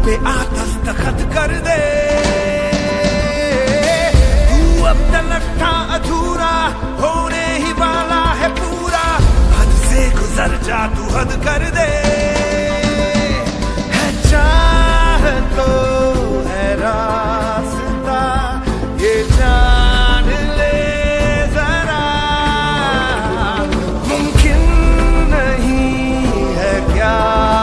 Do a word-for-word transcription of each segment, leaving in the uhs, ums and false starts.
पे आ दस्तखत कर दे। तू अब तलक था अधूरा, होने ही वाला है पूरा। हद से गुजर जा, तू हद कर दे। है चाह तो है रास्ता, ये जान ले जरा। मुमकिन नहीं है क्या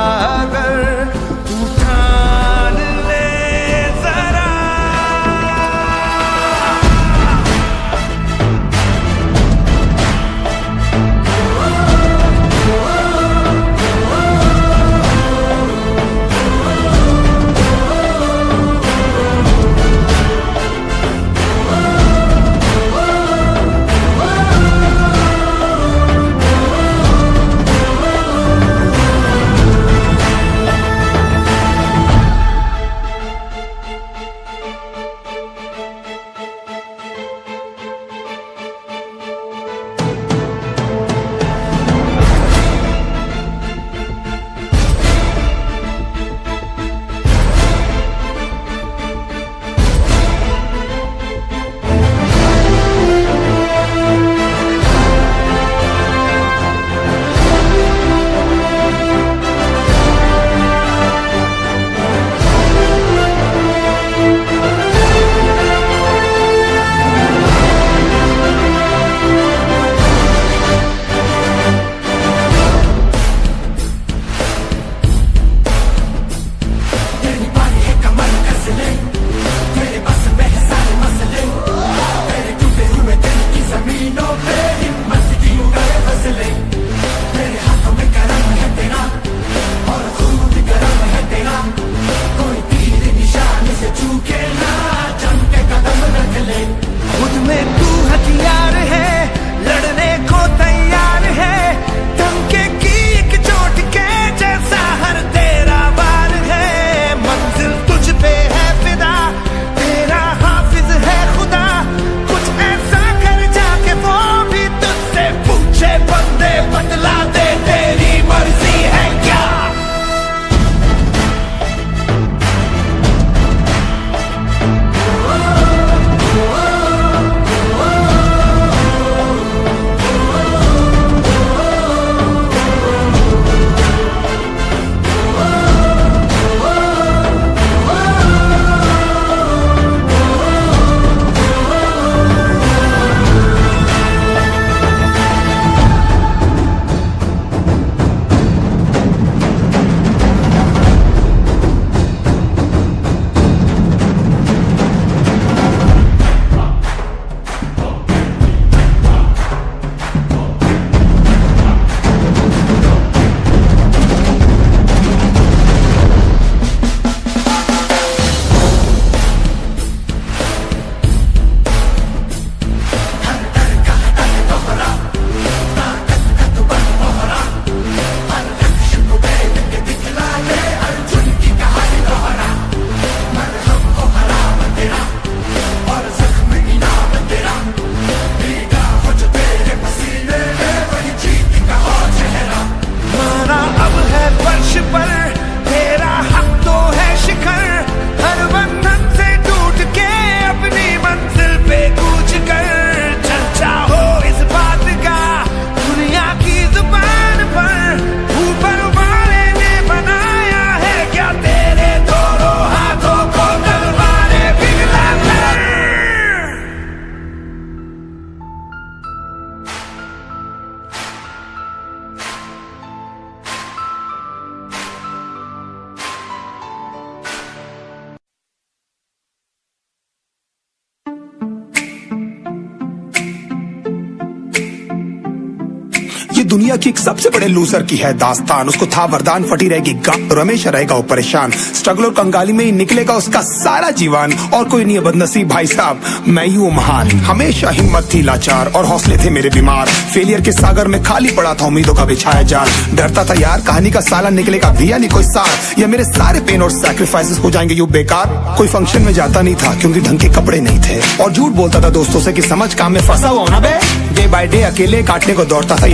दुनिया की एक सबसे बड़े लूजर की है दास्तान। उसको था वरदान, फटी रहेगी गप, रमेशा रहेगा वो परेशान। स्ट्रगल और कंगाली में ही निकलेगा उसका सारा जीवन। और कोई नहीं है बदनसीब भाई साहब, मैं ही हूँ महान। हमेशा हिम्मत थी लाचार और हौसले थे मेरे बीमार। फेलियर के सागर में खाली पड़ा था उम्मीदों का बिछाया जाल। डरता था यार कहानी का साला निकलेगा भैया नहीं कोई सार, या मेरे सारे पेन और सैक्रिफाइसेस हो जाएंगे यूं बेकार। कोई फंक्शन में जाता नहीं था क्योंकि ढंग के कपड़े नहीं थे, और झूठ बोलता था दोस्तों से कि समझ काम में फंसा हुआ ना बे। डे बाय डे अकेले काटने को दौड़ता था इस शहर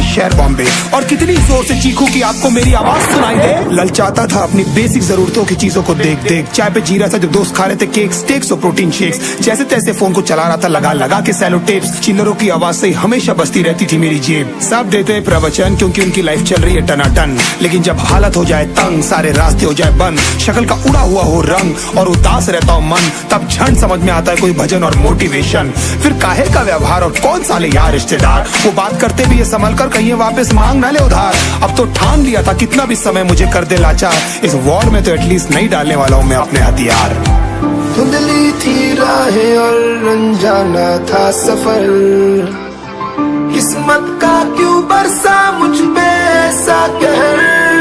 बॉम्बे। और कितनी जोर से चीखूं कि आपको मेरी आवाज सुनाई दे। ललचाता था अपनी बेसिक जरूरतों की चीजों को देख देख। चाय पे जी रहा था जब दोस्त खा रहे थे केक, स्टेक्स और प्रोटीन शेक्स। जैसे तैसे फोन को चला रहा था लगा लगा के सैलो टेप्स। चिल्लरों की आवाज से हमेशा बजती रहती थी मेरी जेब। सब देते प्रवचन क्योंकि उनकी लाइफ चल रही है टनाटन, लेकिन जब हालत हो जाए तंग, सारे रास्ते हो जाए बंद, शक्ल का उड़ा हुआ हो रंग और उदास रहता हो मन, तब क्षण समझ में आता है कोई भजन और मोटिवेशन। फिर काहे का व्यवहार और कौन साले यार रिश्तेदार, वो बात करते भी ये संभल कर कहीं वापस मांग न ले उधार। अब तो ठान लिया था कितना भी समय मुझे कर दे लाचार, इस वॉर में तो एटलीस्ट नहीं डालने वाला हूँ मैं अपने हथियार। धुंधली थी राहें और अनजाना था सफर, किस्मत का क्यों बरसा मुझ पे ऐसा कहर।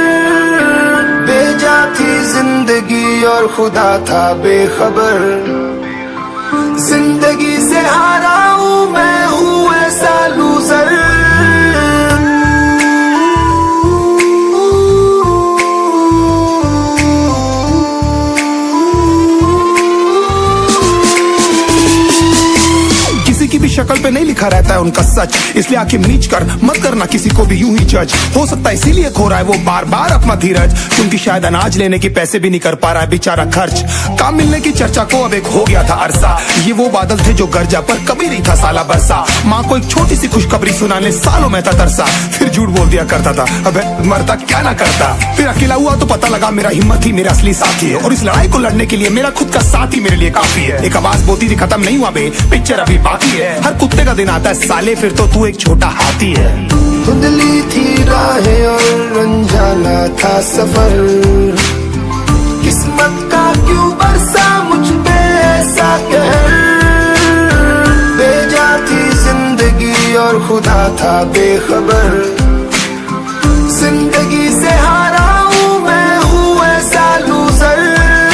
बेजा थी जिंदगी और खुदा था बेखबर, जिंदगी से हारा हूँ मैं हूँ ऐसा लूजर। की भी शक्ल पे नहीं लिखा रहता है उनका सच, इसलिए आंखें मीच कर मत करना किसी को भी यूं ही जज। हो सकता है इसीलिए खो रहा है वो बार बार अपना धीरज, क्योंकि शायद अनाज लेने के पैसे भी नहीं कर पा रहा है बेचारा खर्च। काम मिलने की चर्चा को अब एक हो गया था अरसा, ये वो बादल थे जो गरजा पर कभी नहीं था साला बरसा। माँ को एक छोटी सी खुशखबरी सुनाने सालों में था तरसा, फिर झूठ बोल दिया करता था अबे मरता क्या ना करता। फिर अकेला हुआ तो पता लगा मेरा हिम्मत ही मेरा असली साथी है, और इस लड़ाई को लड़ने के लिए मेरा खुद का साथ ही मेरे लिए काफी है। एक आवाज बोलती थी खत्म नहीं हुआ बे, पिक्चर अभी बाकी है। हर कुत्ते का दिन आता है साले, फिर तो तू एक छोटा हाथी है। धुंधली थी राहें और अनजाना था सफर, किस्मत का क्यों बरसा मुझ पे ऐसा कहर। बेजा थी जिंदगी और खुदा था बेखबर, जिंदगी से हारा हूँ मैं हूँ ऐसा लूजर।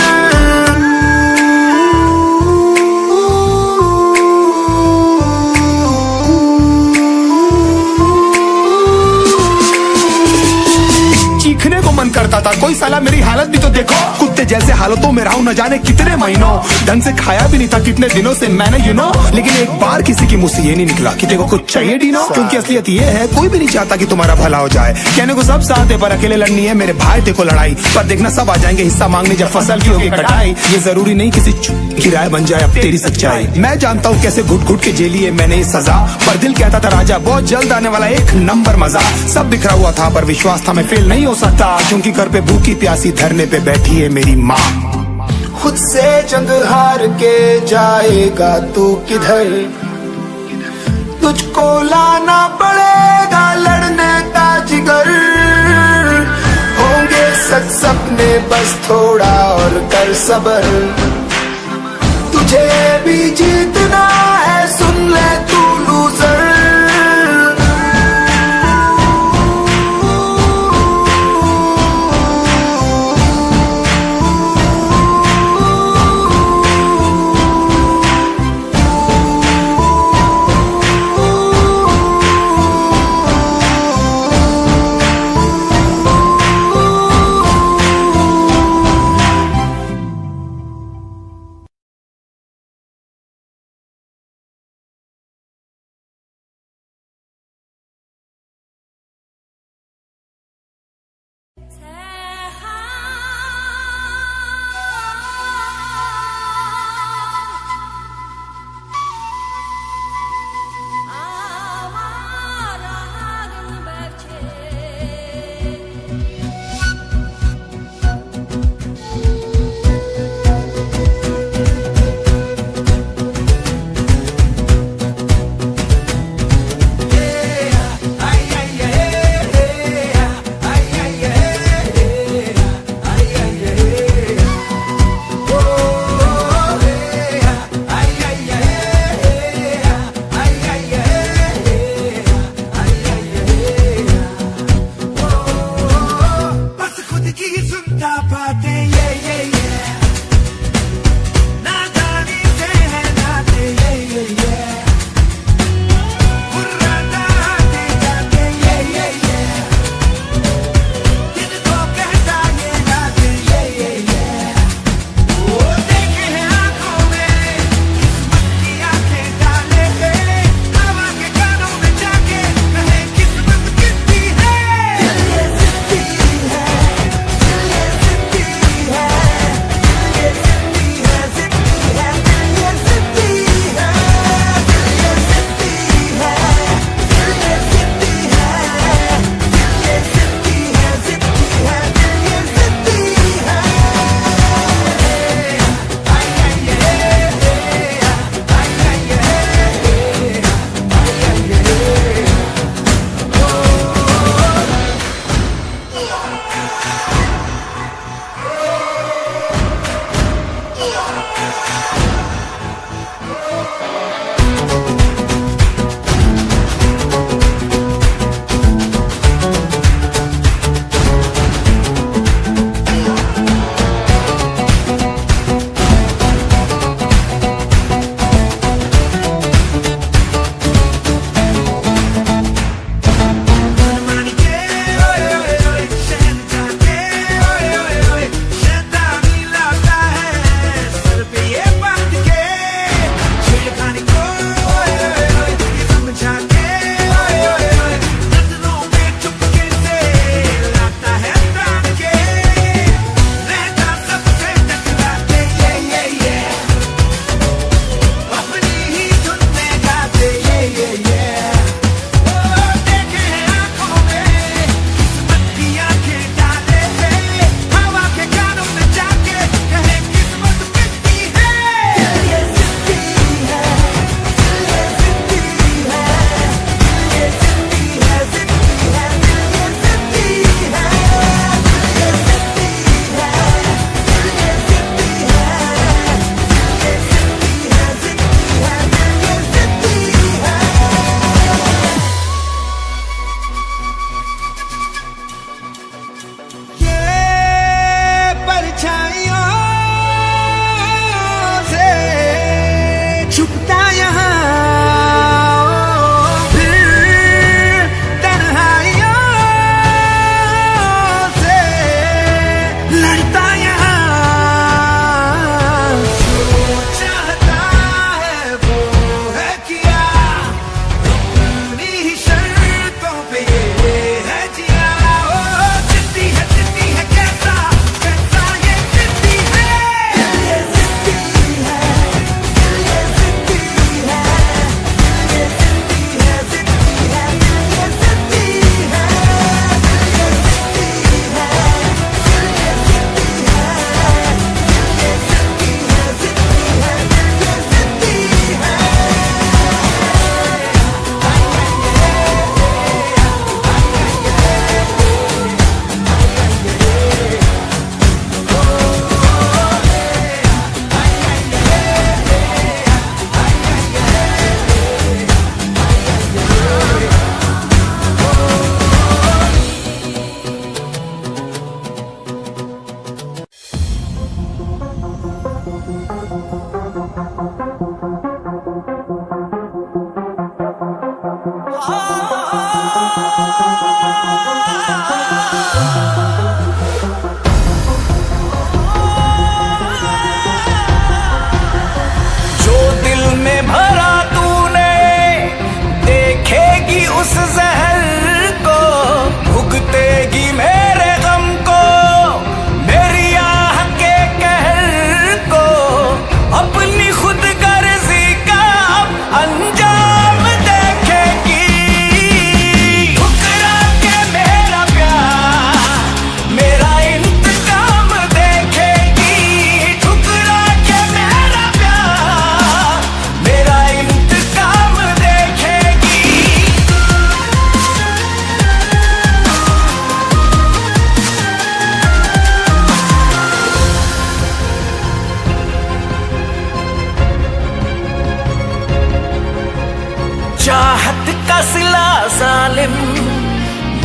चीखने को मन करता था, कोई साला मेरी हालत भी तो देखो। कुत्ते जैसे हालतों में रहा हूं न जाने कितने महीनों, ढंग से खाया भी नहीं था कितने दिनों से मैंने यू नो। लेकिन एक बार किसी की मुंह से ये नहीं निकला कि देखो कुछ चाहिए डीनो, क्योंकि असलियत ये है कोई भी नहीं चाहता कि तुम्हारा भला हो जाए। कहने को सब साथ है पर अकेले लड़नी है मेरे भाई, देखो लड़ाई पर देखना सब आ जाएंगे हिस्सा मांगने जब फसल की होगी कटाई। ये जरूरी नहीं किसी की राय बन जाए अब तेरी सच्चाई। मैं जानता हूँ कैसे घुट घुट के झेली है मैंने सजा, पर दिल कहता था राजा बहुत जल्द आने वाला एक नंबर मजा। सब बिखरा हुआ था पर विश्वास था मैं फेल नहीं हो सकता, क्योंकि घर पे भूखी प्यासी धरने पे बैठी है मेरी माँ। खुद से जंग हार के जाएगा तू किधर, तुझको लाना पड़ेगा लड़ने का जिगर। होंगे सच सपने बस थोड़ा और कर सबर, तुझे भी जीतना है सुन ले तू लूजर।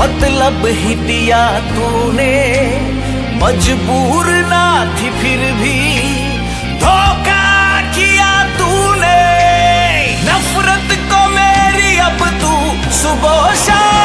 मतलब ही दिया तूने, मजबूर ना थी फिर भी धोखा किया तूने। नफरत को मेरी अब तू सुबह शाम